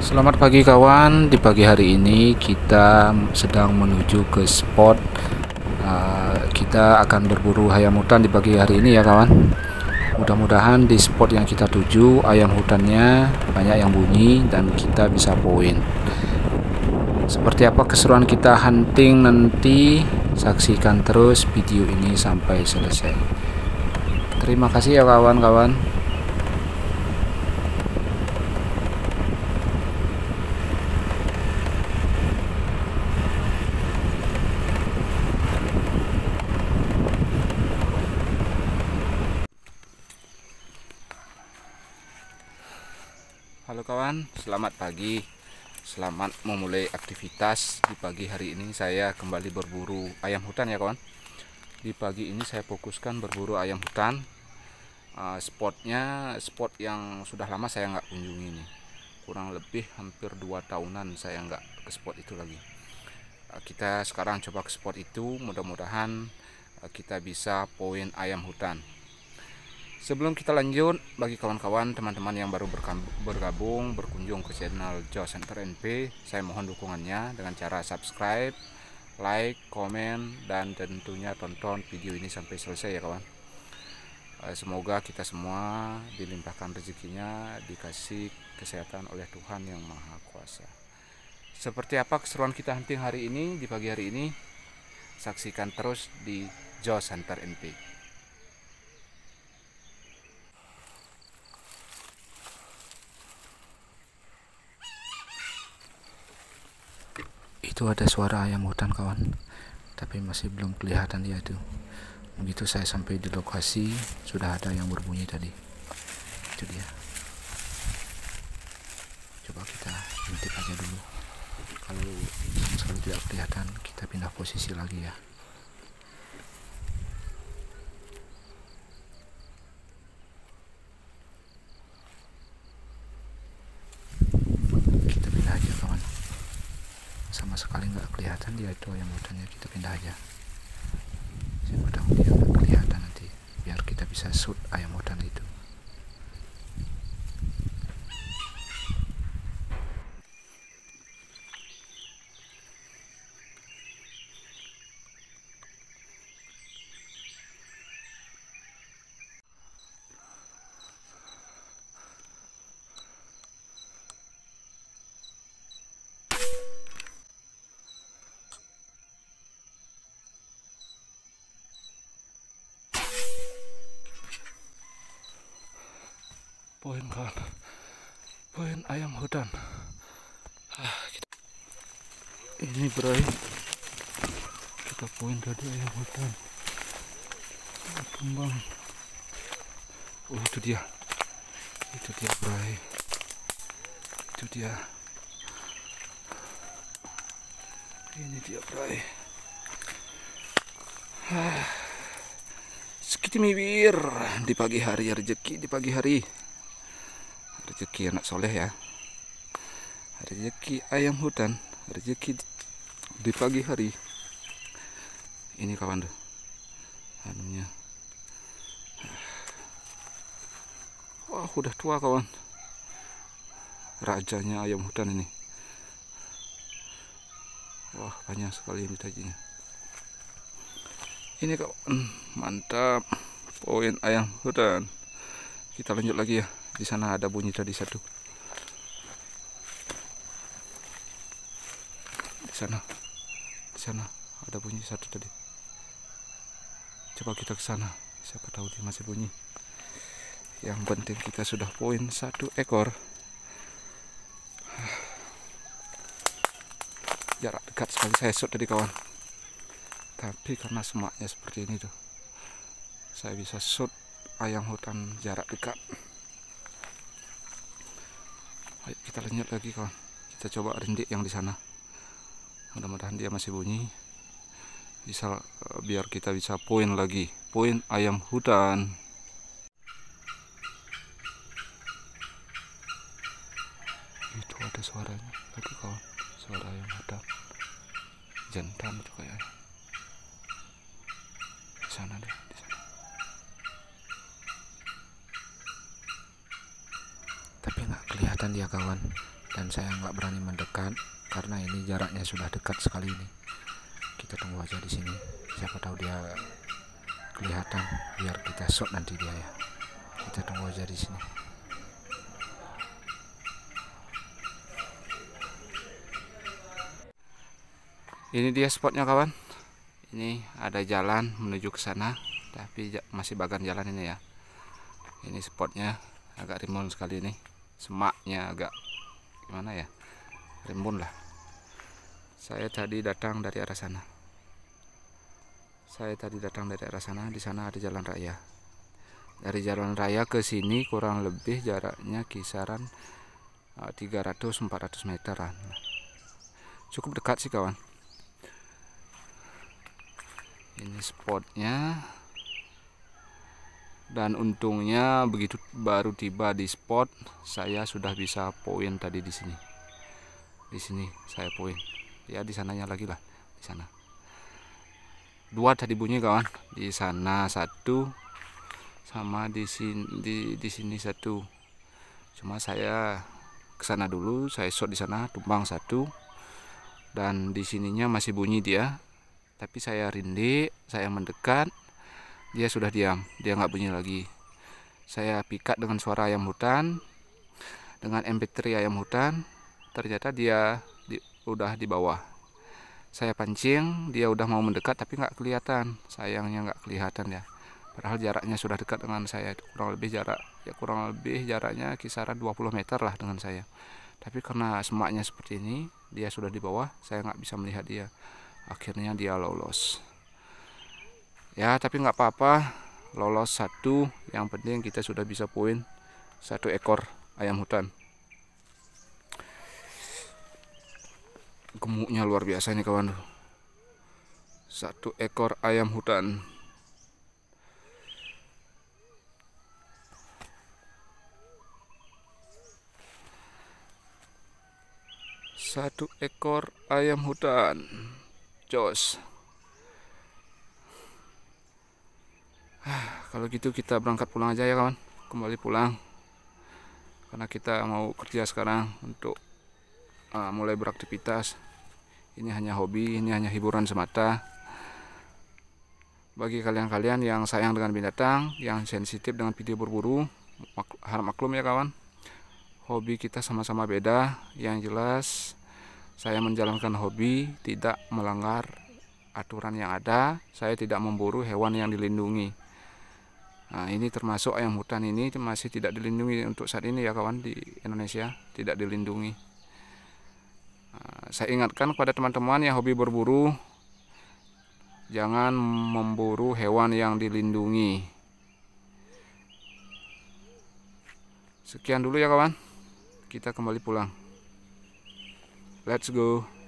Selamat pagi kawan. Di pagi hari ini kita sedang menuju ke spot. Kita akan berburu ayam hutan di pagi hari ini ya kawan. Mudah-mudahan di spot yang kita tuju ayam hutannya banyak yang bunyi dan kita bisa poin. Seperti apa keseruan kita hunting nanti, saksikan terus video ini sampai selesai. Terima kasih ya kawan-kawan. Halo kawan, selamat pagi. Selamat memulai aktivitas. Di pagi hari ini saya kembali berburu ayam hutan ya kawan. Di pagi ini saya fokuskan berburu ayam hutan. Spotnya spot yang sudah lama saya nggak kunjungi nih. Kurang lebih hampir 2 tahunan saya nggak ke spot itu lagi. Kita sekarang coba ke spot itu, mudah-mudahan kita bisa poin ayam hutan. Sebelum kita lanjut, bagi kawan-kawan teman-teman yang baru bergabung berkunjung ke channel Josh Hunter NP, saya mohon dukungannya dengan cara subscribe, like, komen, dan tentunya tonton video ini sampai selesai ya kawan. Semoga kita semua dilimpahkan rezekinya, dikasih kesehatan oleh Tuhan yang Maha Kuasa. Seperti apa keseruan kita hunting hari ini, di pagi hari ini, saksikan terus di Josh Hunter NP. Itu ada suara ayam hutan kawan, tapi masih belum kelihatan dia itu. Begitu saya sampai di lokasi, sudah ada yang berbunyi tadi. Itu dia. Coba kita intip aja dulu. Kalau sama sekali tidak kelihatan, kita pindah posisi lagi ya. Kita pindah aja kawan. Sama sekali nggak kelihatan dia itu ayam hutannya, kita pindah aja. Siapa tahu dia nggak kelihatan nanti, biar kita bisa shoot ayam hutan itu. Poin kawan, poin ayam hutan. Ini berai, kita poin tadi ayam hutan kembang. Oh itu dia berai, itu dia, ini dia berai. Sekitimibir di pagi hari, rezeki di pagi hari. Rezeki anak soleh ya, rezeki ayam hutan, rezeki di pagi hari. Ini kawan tuh anunya. Wah udah tua kawan, rajanya ayam hutan ini. Wah banyak sekali ini tajinya. Ini kawan, mantap, poin ayam hutan. Kita lanjut lagi ya. Di sana ada bunyi tadi satu. Di sana ada bunyi satu tadi. Coba kita ke sana. Siapa tahu dia masih bunyi. Yang penting kita sudah poin 1 ekor. Jarak dekat sekali saya shot tadi kawan. Tapi karena semaknya seperti ini tuh, saya bisa shoot ayam hutan jarak dekat. Ayo kita lanjut lagi kawan. Kita coba rindik yang di sana. Mudah-mudahan dia masih bunyi. Bisa biar kita bisa poin lagi. Poin ayam hutan. Itu ada suaranya lagi kawan. Suara ayam hutan. Jantan itu kayaknya. Di sana deh, di sana. Tapi nggak kelihatan dia kawan. dan saya nggak berani mendekat karena ini jaraknya sudah dekat sekali ini. Kita tunggu aja di sini, siapa tahu dia kelihatan, biar kita shot nanti dia ya. Kita tunggu aja di sini. Ini dia spotnya kawan. Ini ada jalan menuju ke sana, tapi masih bagan jalan ini ya. Ini spotnya agak rimbun sekali nih, semaknya agak gimana ya, rimbun lah. Saya tadi datang dari arah sana. Di sana ada jalan raya. Dari jalan raya ke sini kurang lebih jaraknya kisaran 300-400 meteran. Cukup dekat sih kawan. Ini spotnya. Dan untungnya begitu baru tiba di spot, saya sudah bisa poin tadi di sini. Di sini saya poin. Ya di sananya lagi lah, di sana. 2 tadi bunyi kawan. Di sana 1 sama di sini 1. Cuma saya ke sana dulu, saya shot di sana, tumbang 1. Dan di sininya masih bunyi dia. Tapi saya rindik, saya mendekat, dia sudah diam, dia nggak bunyi lagi. Saya pikat dengan suara ayam hutan, dengan MP3 ayam hutan, ternyata dia udah di bawah. Saya pancing, dia udah mau mendekat tapi nggak kelihatan, sayangnya nggak kelihatan ya. Padahal jaraknya sudah dekat dengan saya, kurang lebih jaraknya kisaran 20 meter lah dengan saya. Tapi karena semaknya seperti ini, dia sudah di bawah, saya nggak bisa melihat dia. Akhirnya dia lolos. Ya tapi nggak apa-apa, lolos 1, yang penting kita sudah bisa poin 1 ekor ayam hutan. Gemuknya luar biasa nih kawan. 1 ekor ayam hutan. Satu ekor ayam hutan. Jos. Kalau gitu kita berangkat pulang aja ya kawan. Kembali pulang. Karena kita mau kerja sekarang untuk mulai beraktivitas. Ini hanya hobi, ini hanya hiburan semata. Bagi kalian-kalian yang sayang dengan binatang, yang sensitif dengan video berburu, harap maklum ya kawan. Hobi kita sama-sama beda. Yang jelas saya menjalankan hobi tidak melanggar aturan yang ada. Saya tidak memburu hewan yang dilindungi. Nah, ini termasuk ayam hutan ini masih tidak dilindungi untuk saat ini ya kawan, di Indonesia tidak dilindungi. Saya ingatkan kepada teman-teman yang hobi berburu, jangan memburu hewan yang dilindungi. Sekian dulu ya kawan, kita kembali pulang. Let's go.